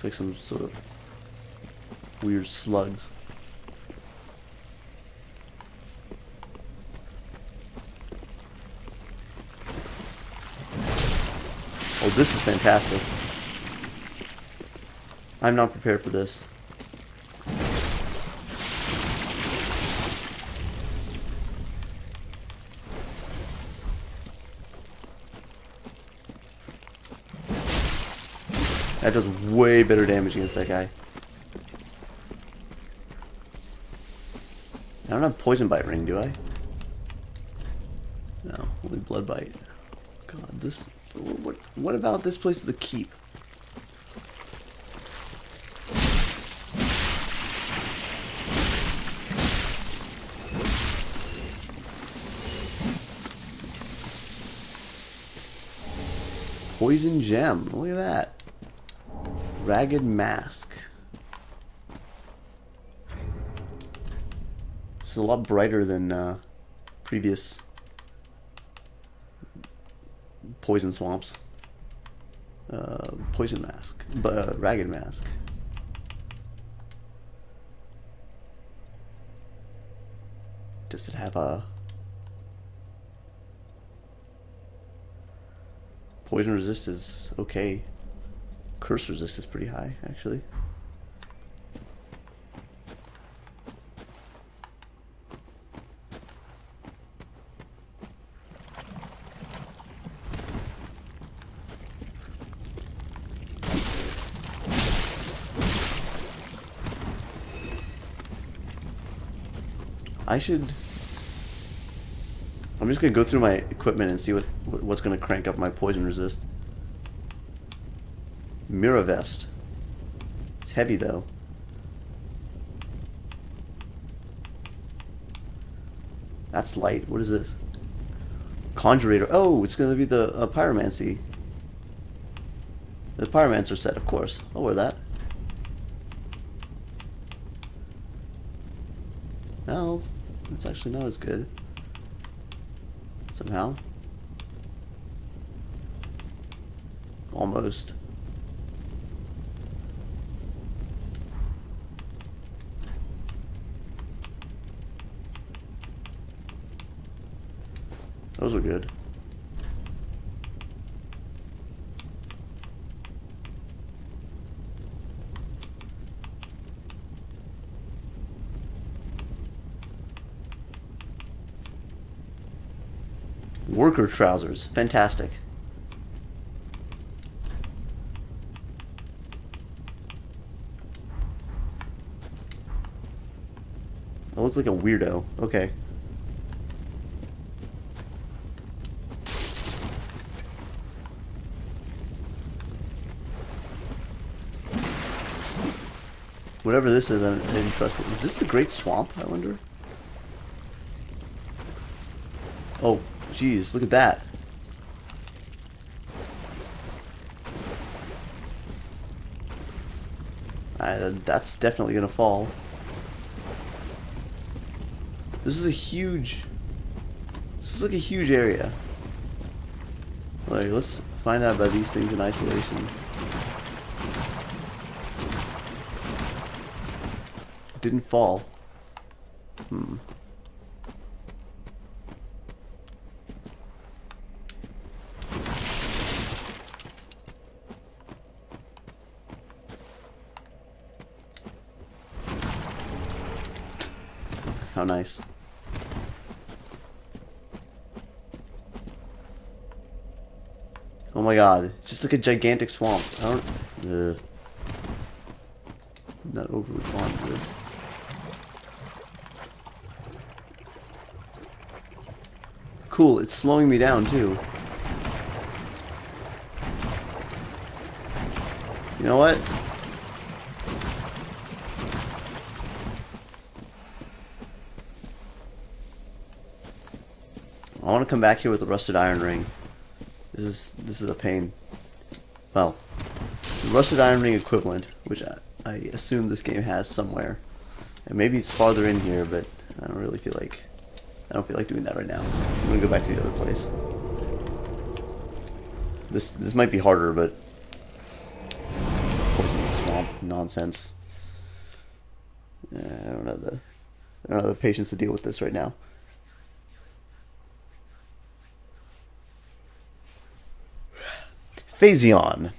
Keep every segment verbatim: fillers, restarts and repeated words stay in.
like some sort of weird slugs. Oh, this is fantastic. I'm not prepared for this. That does way better damage against that guy. I don't have poison bite ring, do I? No, only blood bite. God, this. What? What about this place is a keep? Poison gem. Look at that. Ragged mask. It's a lot brighter than uh, previous poison swamps. Uh, poison mask, but uh, ragged mask. Does it have a poison resist? Is okay. Curse resist is pretty high, actually. I should. I'm just gonna go through my equipment and see what what's gonna crank up my poison resist. Mirror vest. It's heavy though. That's light. What is this? Conjurator. Oh, it's gonna be the uh, pyromancy. The pyromancer set, of course. I'll wear that. No, it's actually not as good. Somehow. Almost. Those are good. Worker trousers. Fantastic. I look like a weirdo. Okay. Whatever this is, I didn't trust it. Is this the Great Swamp, I wonder? Oh, jeez, look at that. Uh, that's definitely gonna fall. This is a huge... This is like a huge area. Like, let's find out about these things in isolation. Didn't fall. Hmm. How nice. Oh my god, it's just like a gigantic swamp. I don't... Ugh. I'm not overly fond of this. Cool, it's slowing me down too. You know what? I want to come back here with a rusted iron ring. This is this is a pain. Well, the rusted iron ring equivalent, which I, I assume this game has somewhere, and maybe it's farther in here, but I don't really feel like I don't feel like doing that right now. I'm gonna go back to the other place. This this might be harder, but poison swamp. nonsense. Uh, I don't have the I don't have the patience to deal with this right now. Phasion.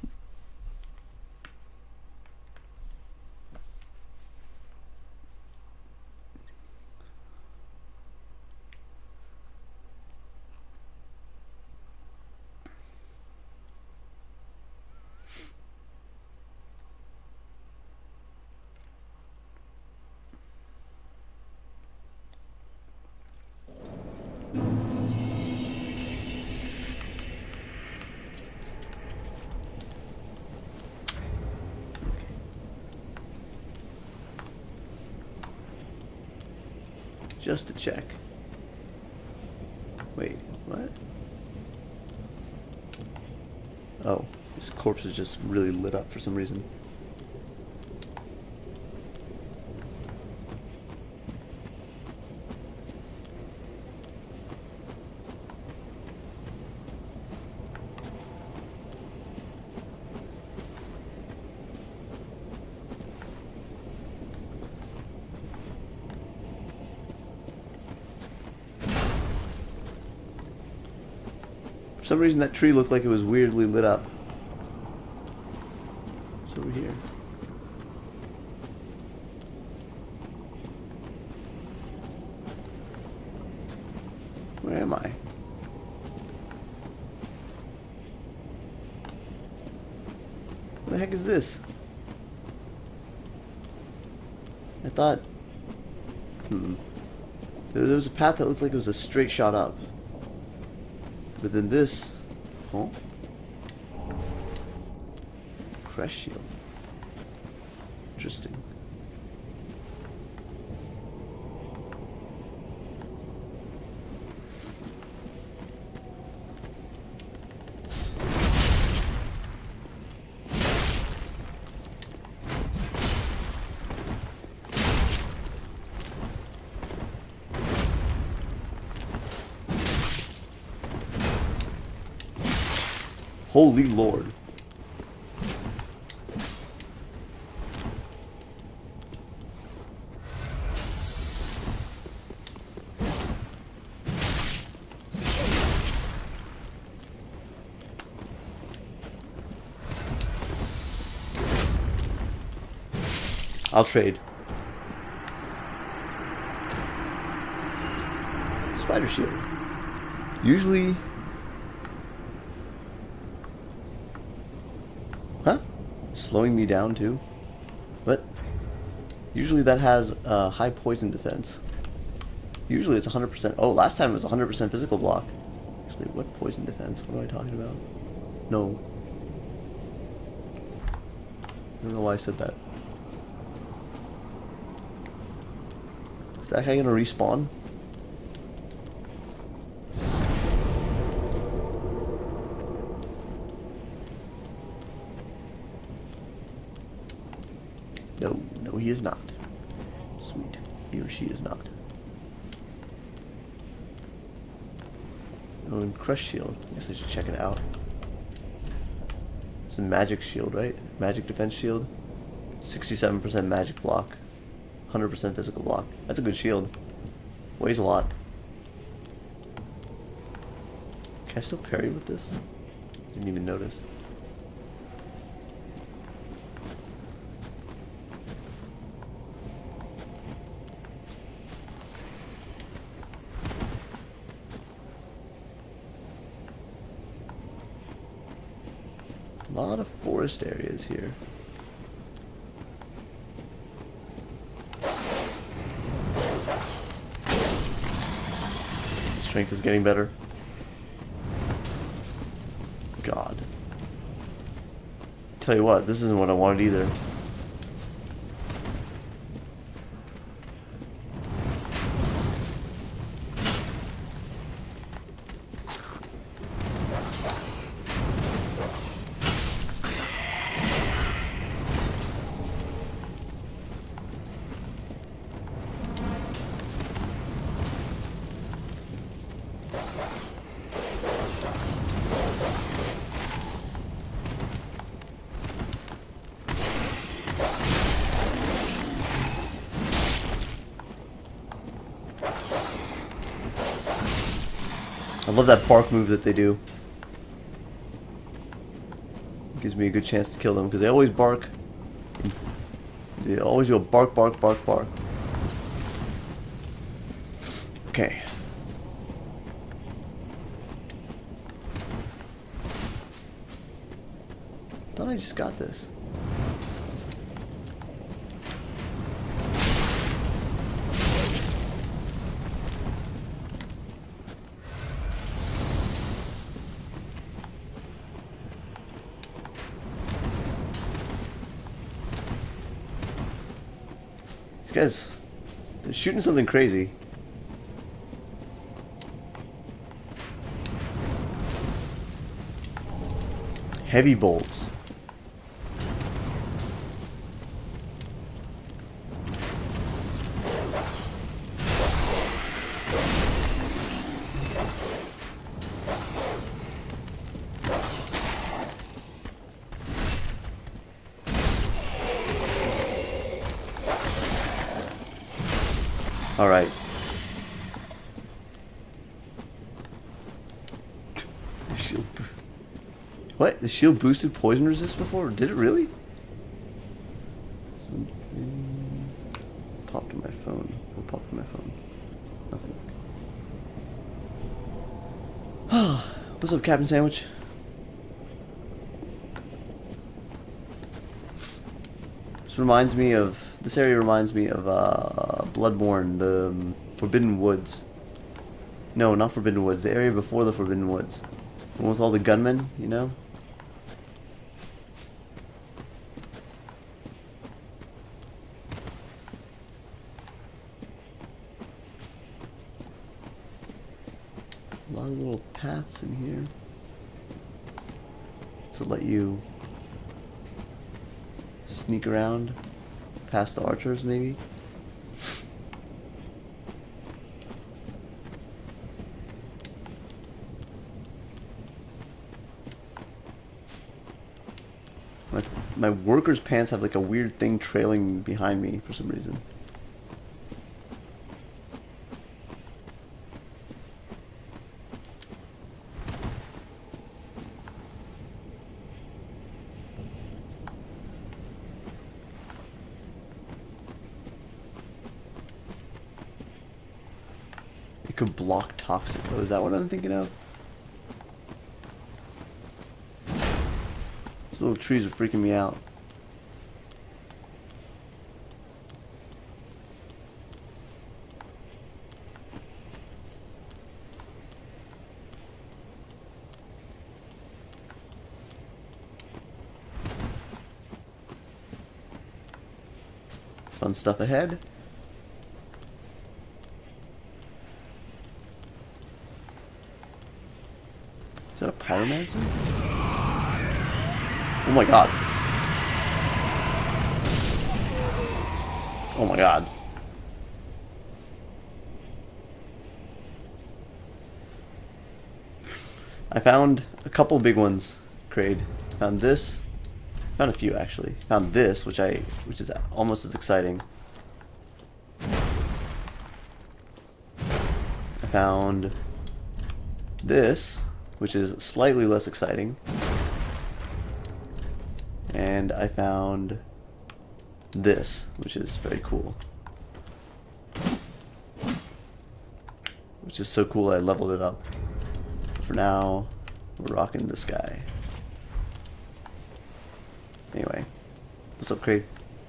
Just to check. Wait, what? Oh, this corpse is just really lit up for some reason. For some reason that tree looked like it was weirdly lit up. It's over here. Where am I? What the heck is this? I thought... Hmm. There was a path that looked like it was a straight shot up. But then this, oh, crest shield. Interesting. Holy Lord. I'll trade. Spider shield. Usually... Huh? Slowing me down too? What? Usually that has uh, high poison defense. Usually it's one hundred percent. Oh, last time it was one hundred percent physical block. Actually, what poison defense? What am I talking about? No. I don't know why I said that. Is that guy gonna respawn? No, no, he is not. Sweet. He or she is not. Oh, and Crush Shield. I guess I should check it out. It's a magic shield, right? Magic defense shield. sixty-seven percent magic block. one hundred percent physical block. That's a good shield. Weighs a lot. Can I still parry with this? Didn't even notice. A lot of forest areas here. Strength is getting better. God. Tell you what, this isn't what I wanted either. I love that bark move that they do. It gives me a good chance to kill them because they always bark. They always go bark, bark, bark, bark. Okay. Thought I just got this. These guys, they're shooting something crazy. Heavy bolts. All right. The shield. What? The shield boosted poison resist before? Did it really? Something popped in my phone. What popped in my phone? Nothing. What's up, Captain Sandwich? This reminds me of. This area reminds me of uh, Bloodborne, the um, Forbidden Woods. No, not Forbidden Woods. The area before the Forbidden Woods. The one with all the gunmen, you know? A lot of little paths in here to let you sneak around past the archers, maybe. My, my worker's pants have like a weird thing trailing behind me for some reason. It could block toxic. Oh, is that what I'm thinking of? Those little trees are freaking me out. Fun stuff ahead. Is that a pyromancer? Oh my god. Oh my god. I found a couple big ones, Kraid. Found this. Found a few actually. Found this, which I which is almost as exciting. I found this, which is slightly less exciting. And I found this, which is very cool. Which is so cool I leveled it up. For now, we're rocking this guy. Anyway, what's up, Kraid?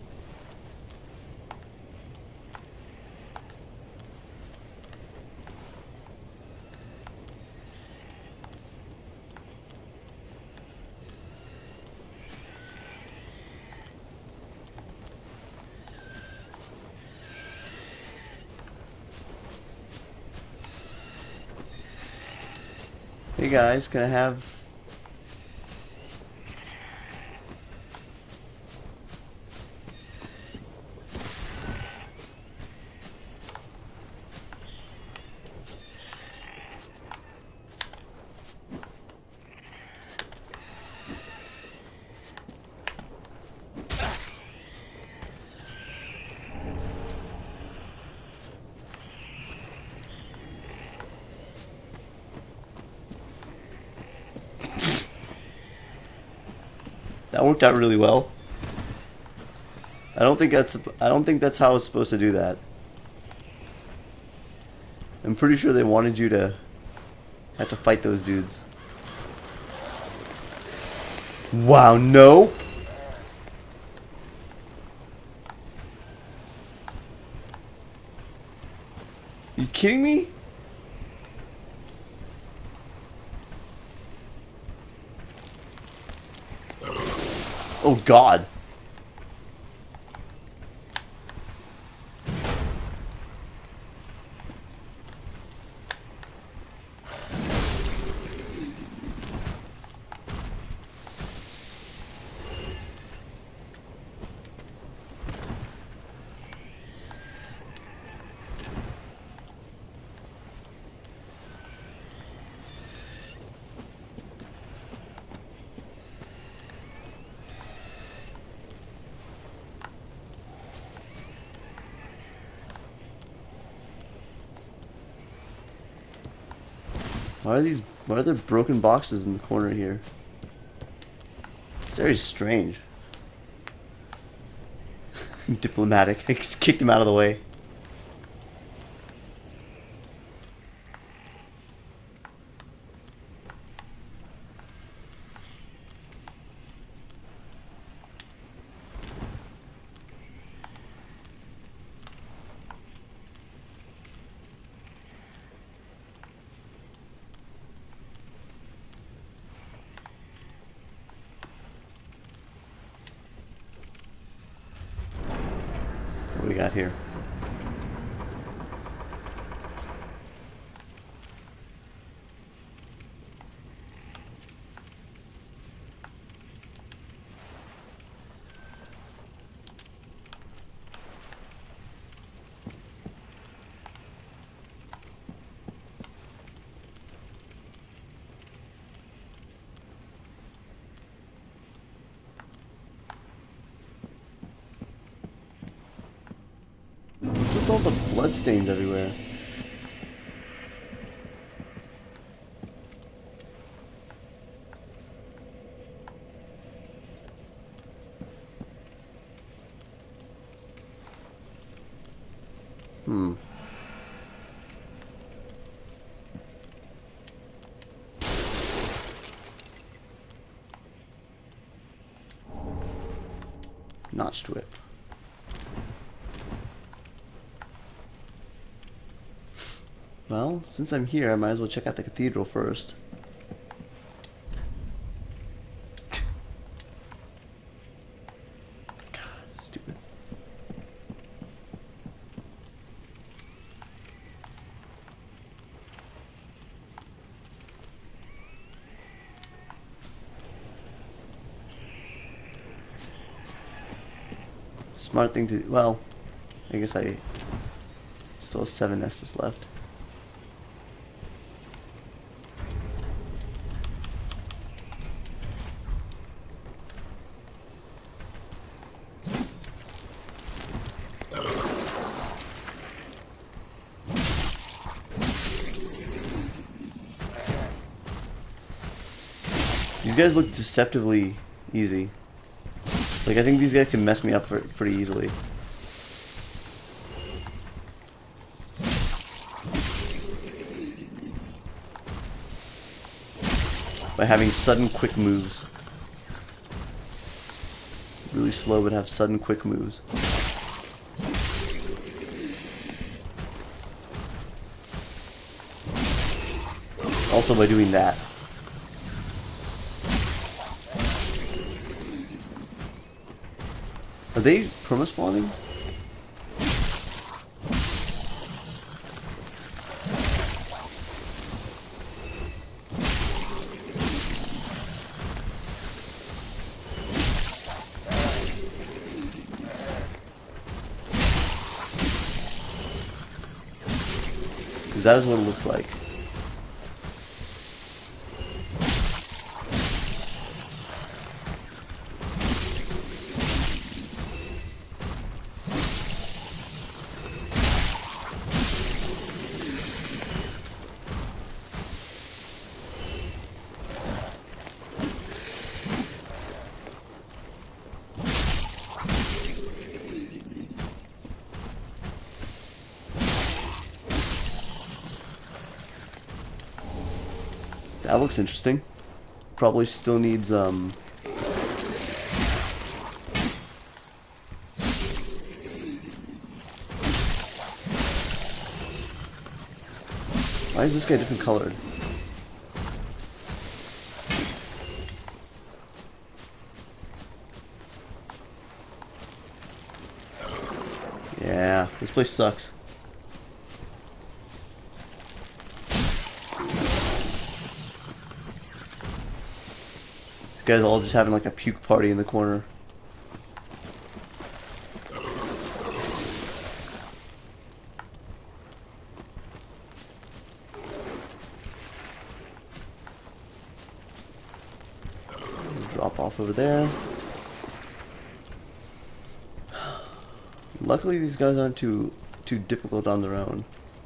Hey guys, can I have... That worked out really well. I don't think that's I don't think that's how I was supposed to do that. I'm pretty sure they wanted you to have to fight those dudes. Wow, no. You kidding me? Oh God. Why are these, why are there broken boxes in the corner here? It's very strange. Diplomatic. I just kicked him out of the way. What do we got here? What's with all the blood stains everywhere? Hmm. Notched whip. Well, since I'm here, I might as well check out the cathedral first. God, stupid. Smart thing to, well, I guess I still have seven Estus left. These guys look deceptively easy. Like, I think these guys can mess me up pretty easily. By having sudden quick moves. Really slow but have sudden quick moves. Also by doing that. Are they perma-spawning? Because that is what it looks like. That looks interesting. Probably still needs, um... why is this guy different colored? Yeah, this place sucks. These guys all just having like a puke party in the corner. Drop off over there. Luckily these guys aren't too too difficult on their own.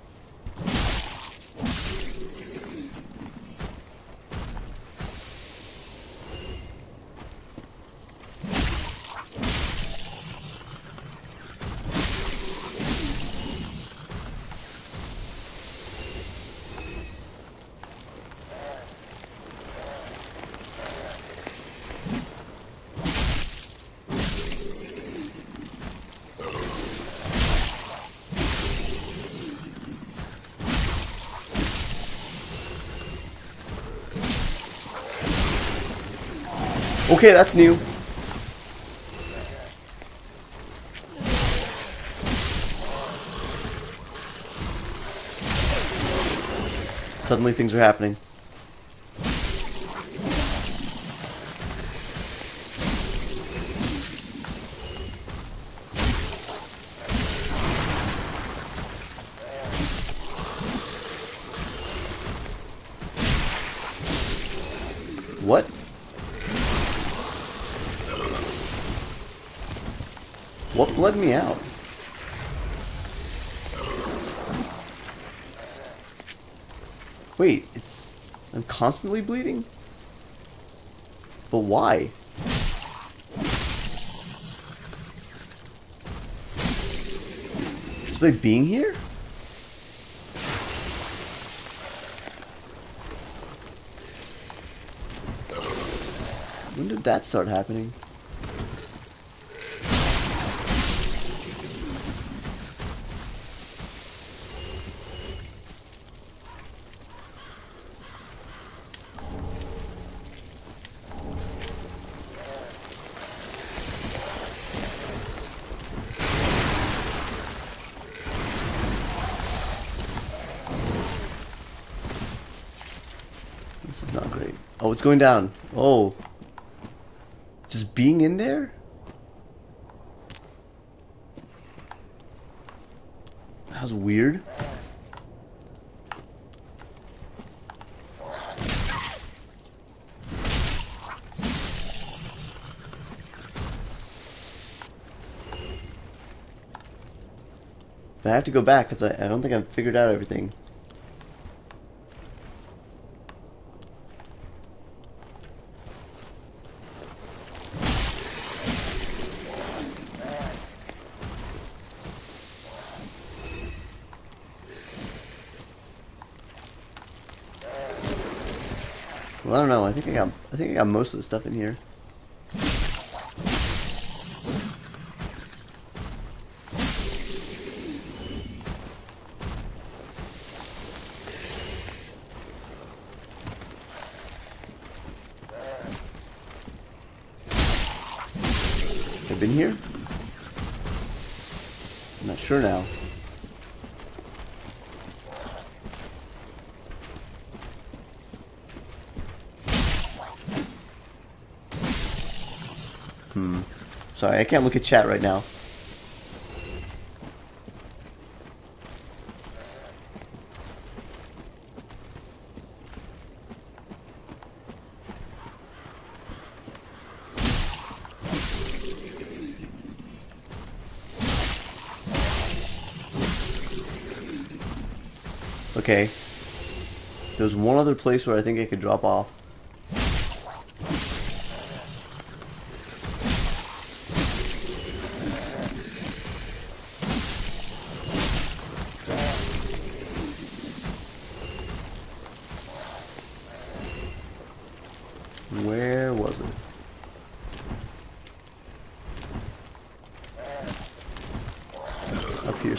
Okay, that's new. Suddenly things are happening. What? What bled me out? Wait, it's... I'm constantly bleeding? But why? Just by being here? When did that start happening? This is not great. Oh, it's going down. Oh. Just being in there? That was weird. But I have to go back because I, I don't think I've figured out everything. Well, I don't know. I think I got. I think I got most of the stuff in here. I've been here. I'm not sure now. Hmm. Sorry, I can't look at chat right now. Okay. There's one other place where I think I could drop off.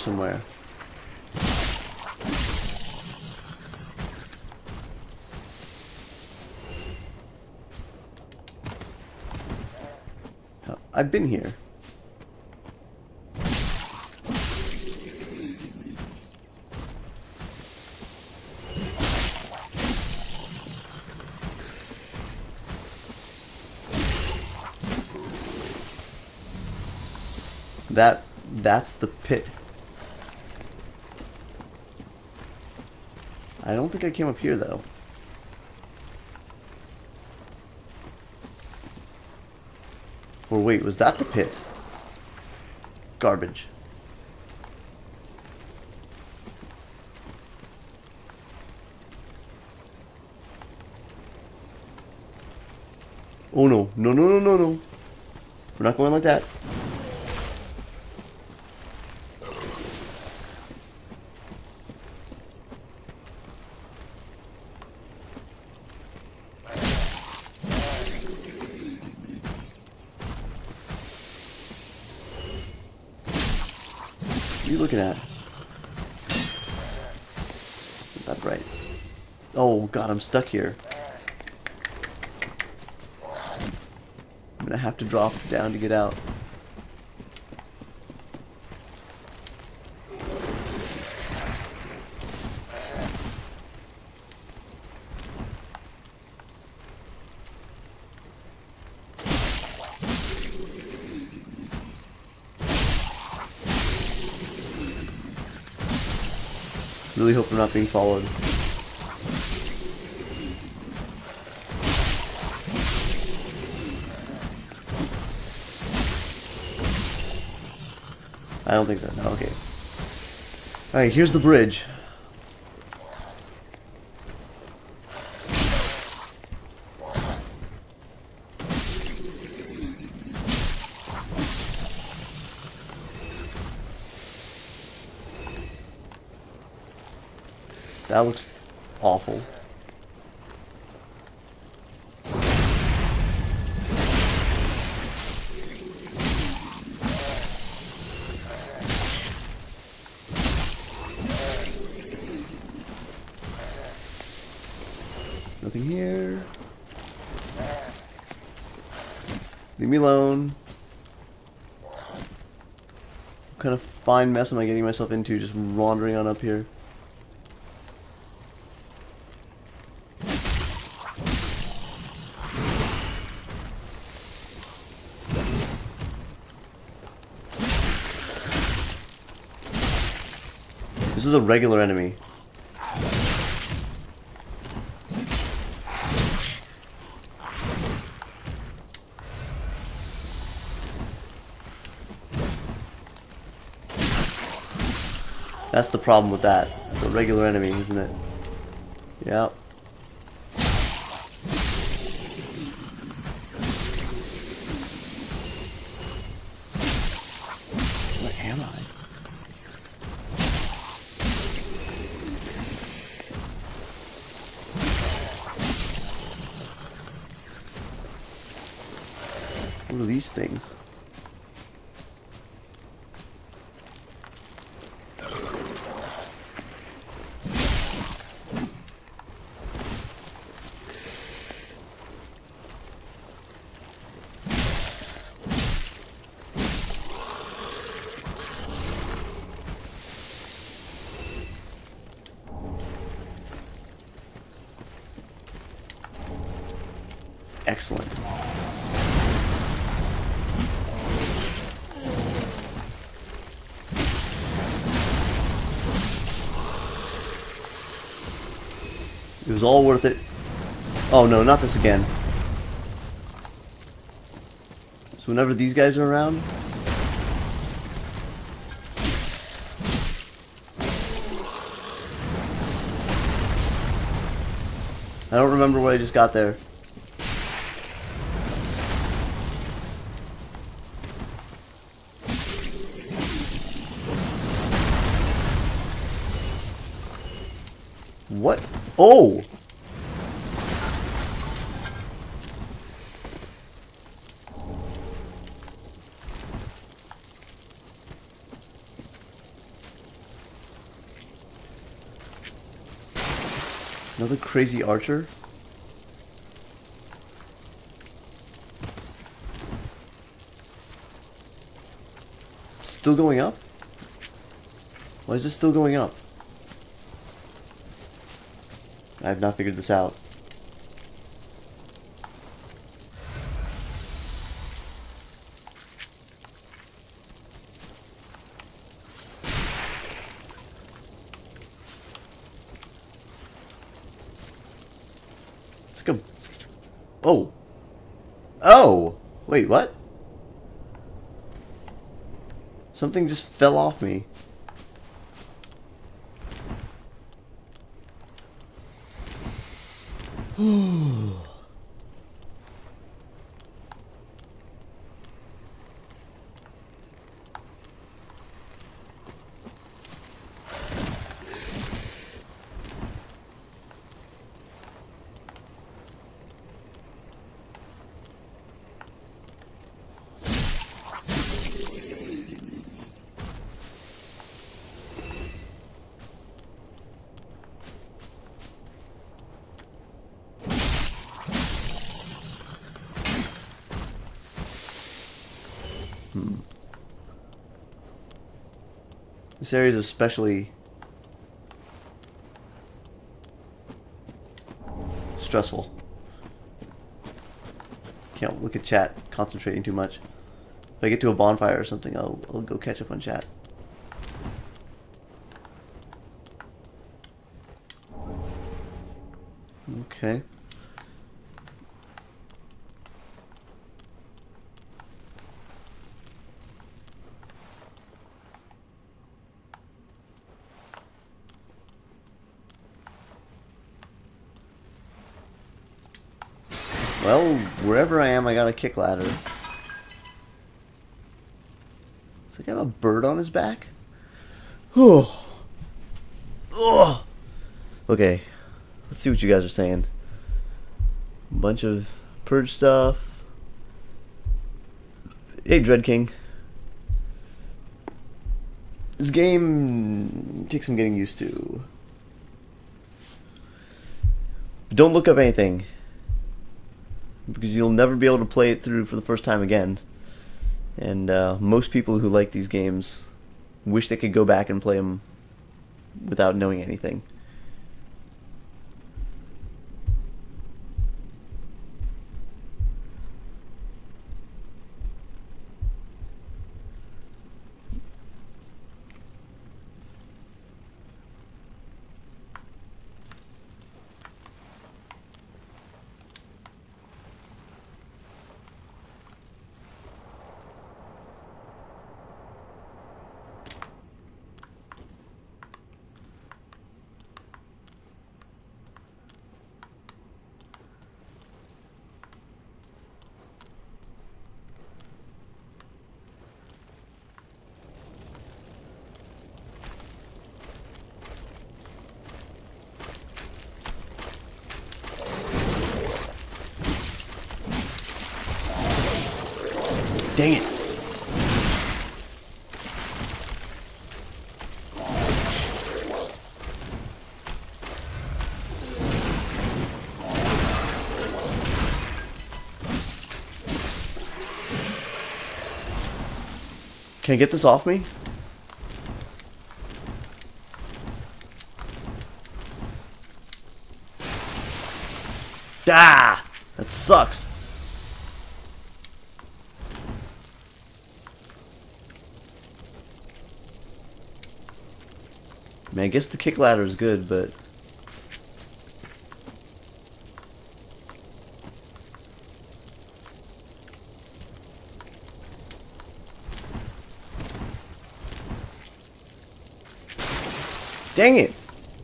somewhere. I've been here. That, that's the pit. I don't think I came up here though. Or wait, was that the pit? Garbage. Oh no, no, no, no, no, no. We're not going like that. What are you looking at? Not bright. Oh god, I'm stuck here. I'm gonna have to drop down to get out. Really hope I'm not being followed. I don't think so. No, okay. Alright, here's the bridge. That looks awful. Nothing here. Leave me alone. What kind of fine mess am I getting myself into just wandering on up here? This is a regular enemy. That's the problem with that. It's a regular enemy, isn't it? Yep. Where am I? What are these things? Excellent. It was all worth it. Oh no, not this again. So whenever these guys are around, I don't remember what I just got there. What? Oh! Another crazy archer? It's still going up? Why is this still going up? I have not figured this out. It's like a... Oh! Oh! Wait, what? Something just fell off me. Hmm. This area is especially stressful. Can't look at chat, concentrating too much. If I get to a bonfire or something, I'll, I'll go catch up on chat. Okay. Well, wherever I am, I got a kick ladder. It's like I have a bird on his back. Oh. Oh. Okay, let's see what you guys are saying. A bunch of purge stuff. Hey, Dread King. This game takes some getting used to. But don't look up anything, because you'll never be able to play it through for the first time again. And uh, most people who like these games wish they could go back and play them without knowing anything. Dang it. Can I get this off me? Ah! That sucks. I mean, I guess the kick ladder is good, but... Dang it!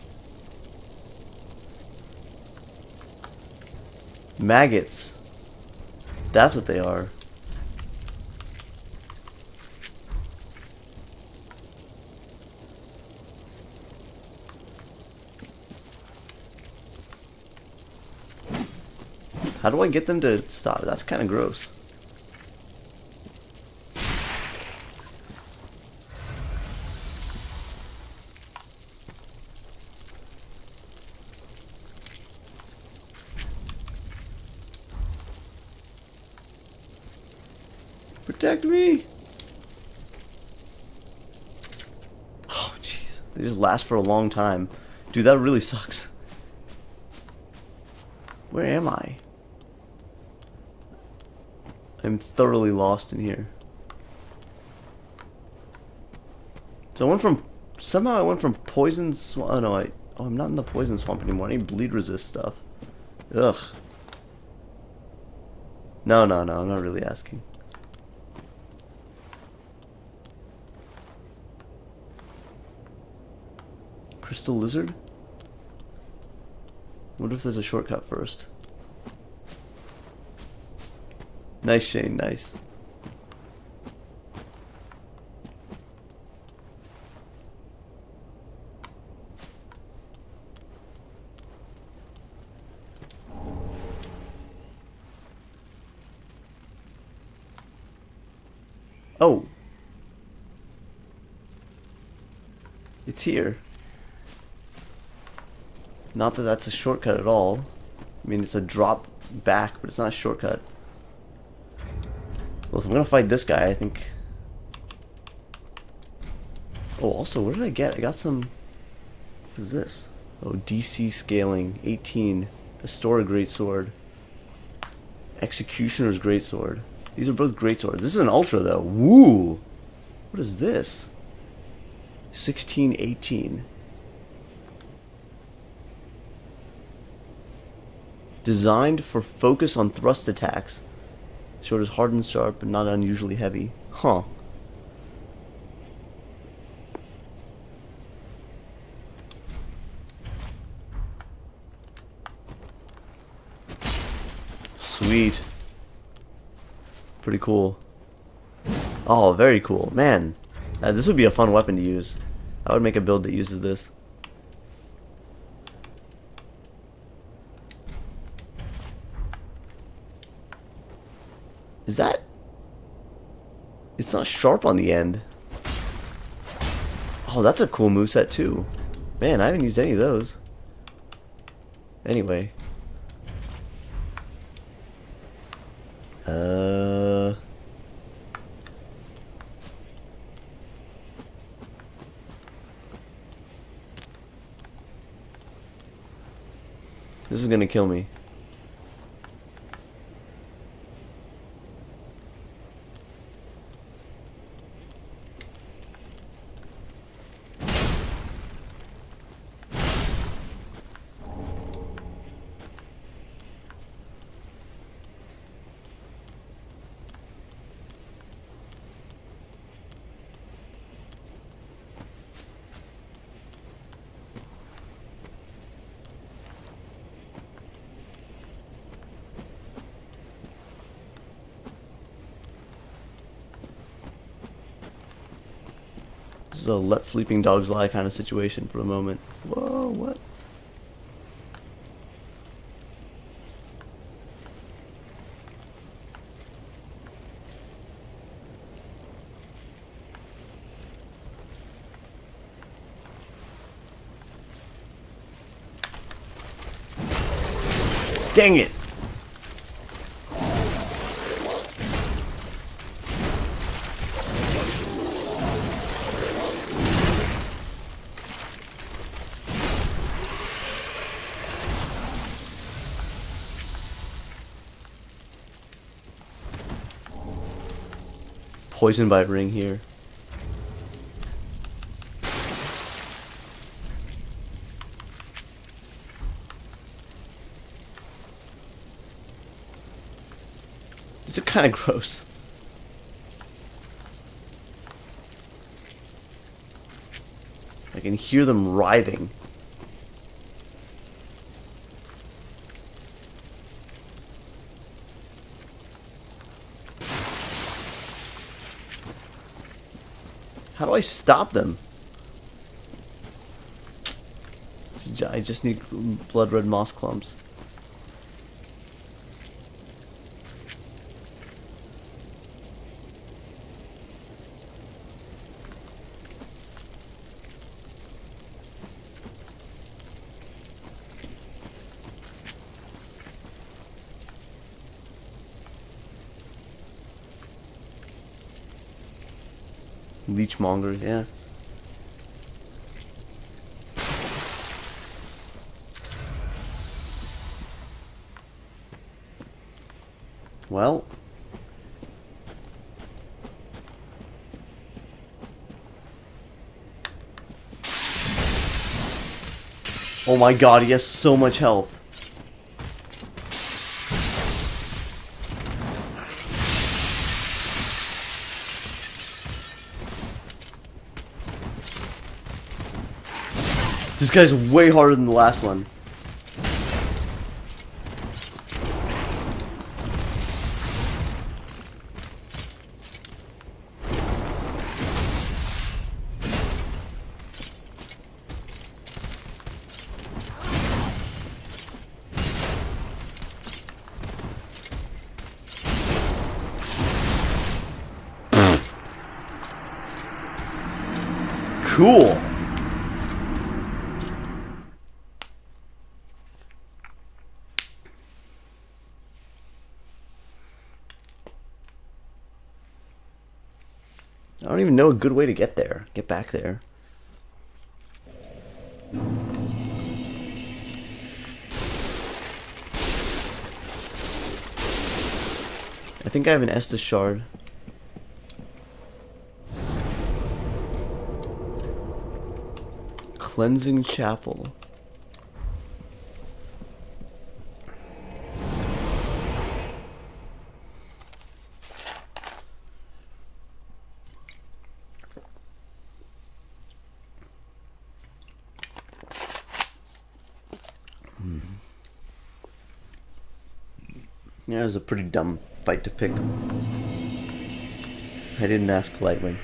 Maggots. That's what they are. How do I get them to stop? That's kind of gross. Protect me! Oh, jeez. They just last for a long time. Dude, that really sucks. Where am I? I'm thoroughly lost in here. So I went from... Somehow I went from poison swamp... Oh, no, I... Oh, I'm not in the poison swamp anymore. I need bleed resist stuff. Ugh. No, no, no. I'm not really asking. Crystal lizard? Wonder if there's a shortcut first. Nice, Shane. Nice. Oh. It's here. Not that that's a shortcut at all. I mean, it's a drop back, but it's not a shortcut. Well, if I'm gonna fight this guy, I think... Oh, also, what did I get? I got some... What is this? Oh, D C scaling. eighteen. Restore a greatsword. Executioner's greatsword. These are both greatswords. This is an ultra, though. Woo! What is this? sixteen eighteen. Designed for focus on thrust attacks. Sword is hard and sharp, but not unusually heavy. Huh. Sweet. Pretty cool. Oh, very cool. Man, uh, this would be a fun weapon to use. I would make a build that uses this. Is that... It's not sharp on the end. Oh, that's a cool moveset too. Man, I haven't used any of those. Anyway. Uh... This is gonna kill me. This is a let sleeping dogs lie kind of situation for a moment. Whoa, what? Dang it! Poisoned by ring here. These are kind of gross. I can hear them writhing. How do I stop them? I just need blood red moss clumps. Leechmongers, yeah. Well. Oh my god, he has so much health. This guy's way harder than the last one. Cool. I don't even know a good way to get there. Get back there. I think I have an Estus shard. Cleansing Chapel. Hmm. Yeah, it was a pretty dumb fight to pick. I didn't ask politely.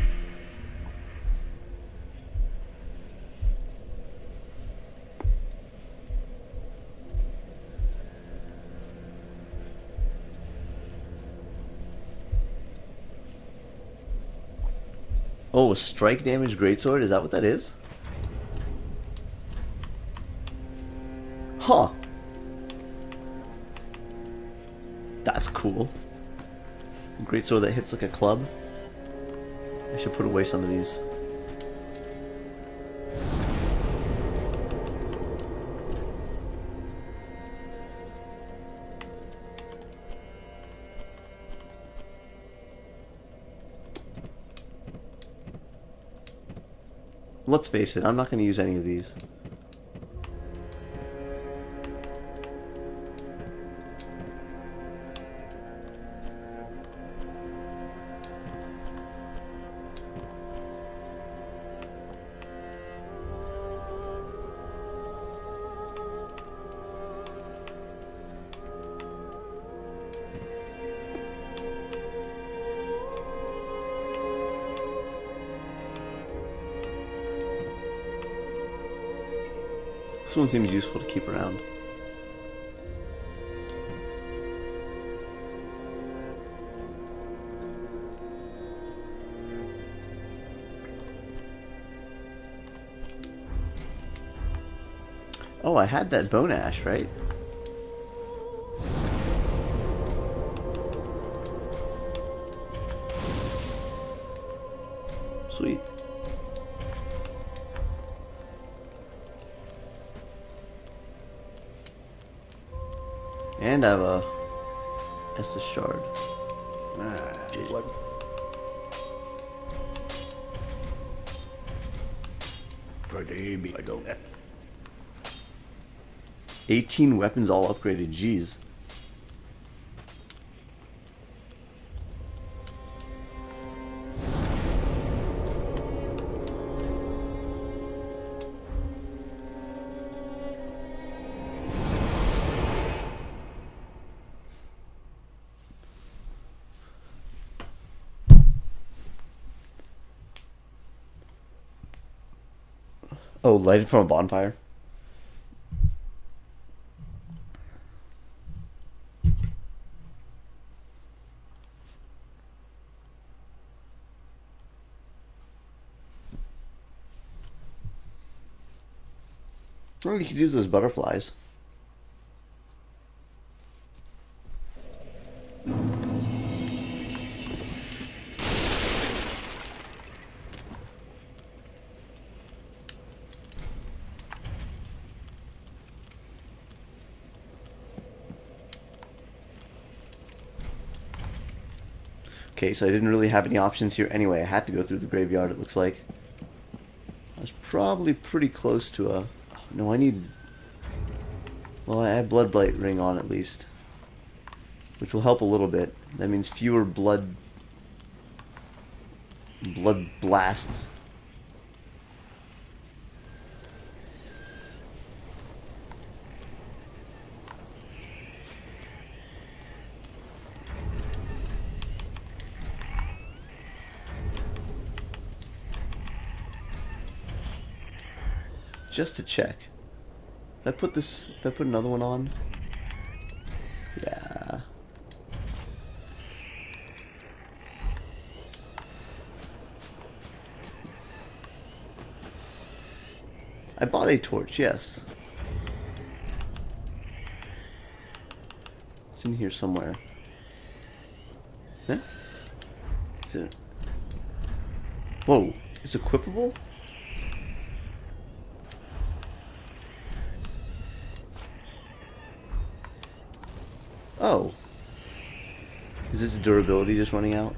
Oh, strike damage greatsword? Is that what that is? Huh. That's cool. A greatsword that hits like a club. I should put away some of these. Let's face it, I'm not going to use any of these. This one seems useful to keep around. Oh, I had that bone ash, right? Sweet. And I have a Estus shard. Ah, what? Pretty I don't. eighteen weapons all upgraded, jeez. Oh, lighted from a bonfire? Or you could use those butterflies. Okay, so I didn't really have any options here anyway. I had to go through the graveyard, it looks like. I was probably pretty close to a... Oh, no, I need... Well, I have Blood Blight Ring on at least. Which will help a little bit. That means fewer blood... Blood blasts. Just to check. If I put this, if I put another one on, yeah. I bought a torch, yes. It's in here somewhere. Yeah? Is it? Whoa, it's equipable? Oh. Is its durability just running out?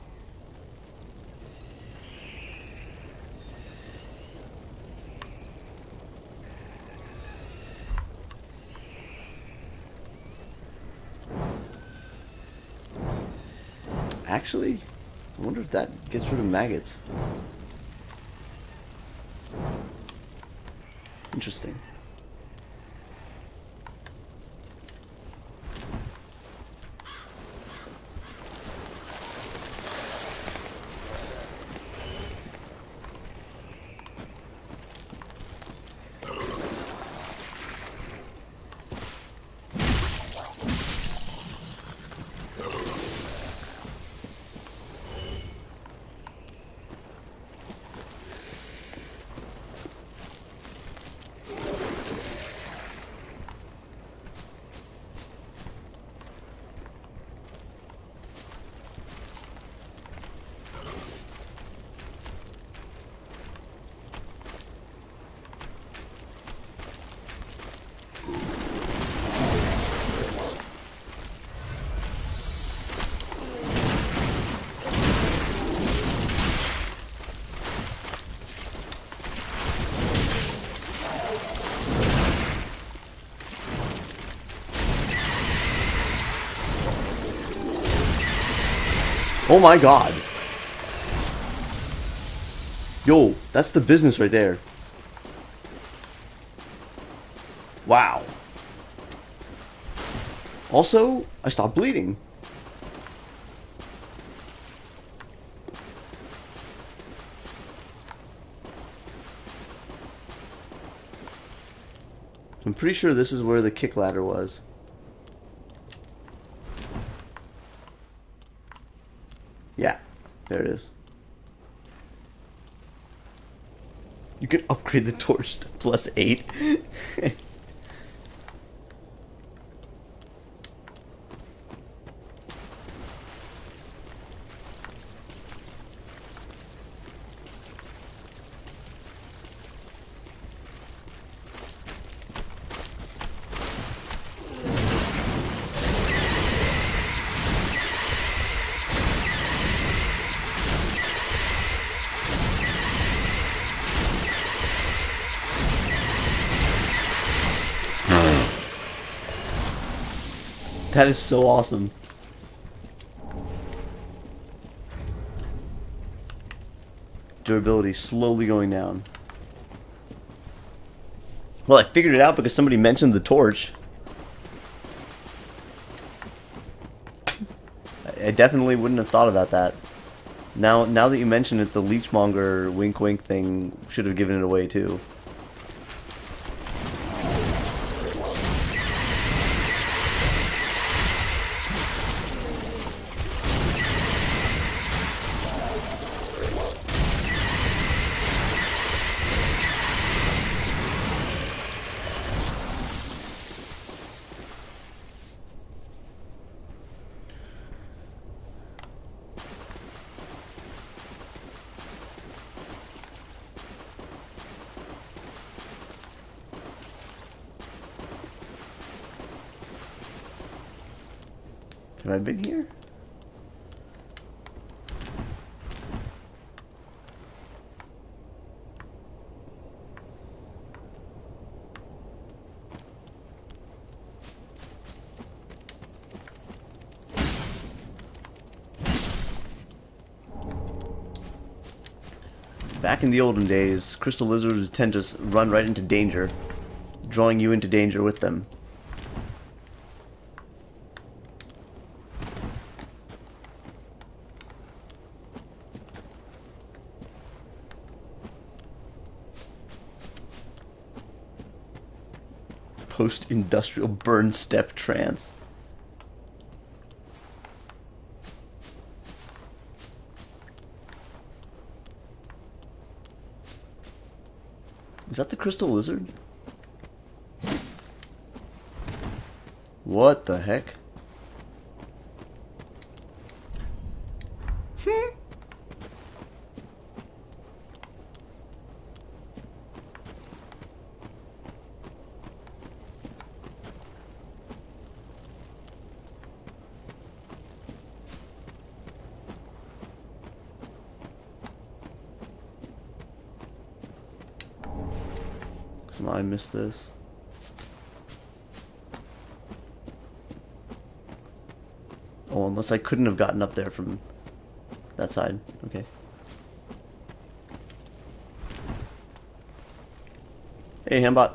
Actually, I wonder if that gets rid of maggots. Interesting. Oh my god. Yo, that's the business right there. Wow. Also, I stopped bleeding. I'm pretty sure this is where the kick ladder was. Yeah, there it is. You can upgrade the torch to plus eight. That is so awesome. Durability slowly going down. Well, I figured it out because somebody mentioned the torch. I definitely wouldn't have thought about that. Now, now that you mention it, the leechmonger wink wink thing should have given it away too. Have I been here? Back in the olden days, crystal lizards tend to s- run right into danger, drawing you into danger with them. Post-industrial burn step trance. Is that the crystal lizard? What the heck? Somehow I missed this. Oh, unless I couldn't have gotten up there from that side. Okay. Hey, Hambot.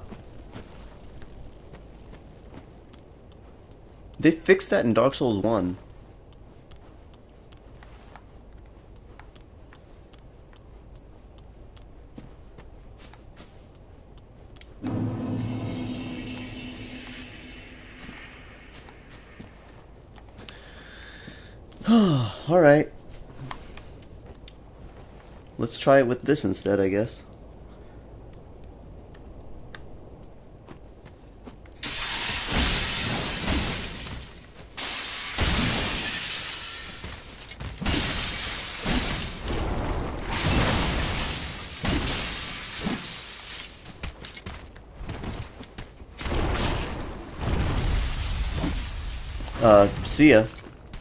They fixed that in Dark Souls one. Alright. Let's try it with this instead, I guess. Uh, see ya.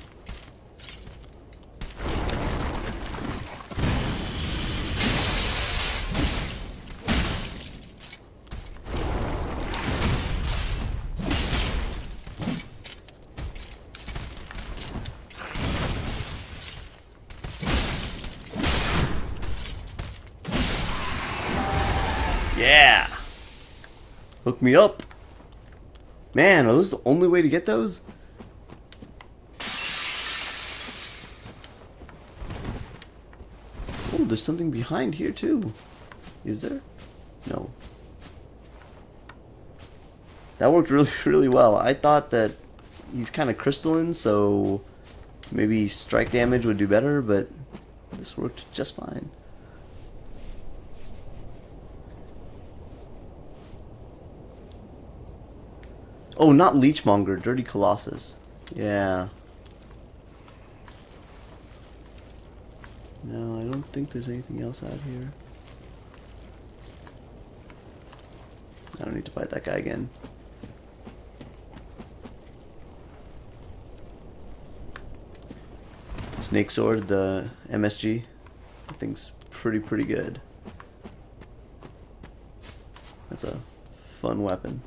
Yeah! Hook me up! Man, are those the only way to get those? Oh, there's something behind here too. Is there? No. That worked really, really well. I thought that he's kind of crystalline, so maybe strike damage would do better, but this worked just fine. Oh, not Leechmonger, Dirty Colossus. Yeah. No, I don't think there's anything else out here. I don't need to fight that guy again. Snake Sword, the M S G. I think's pretty, pretty good. That's a fun weapon.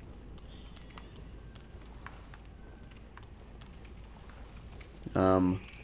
Um,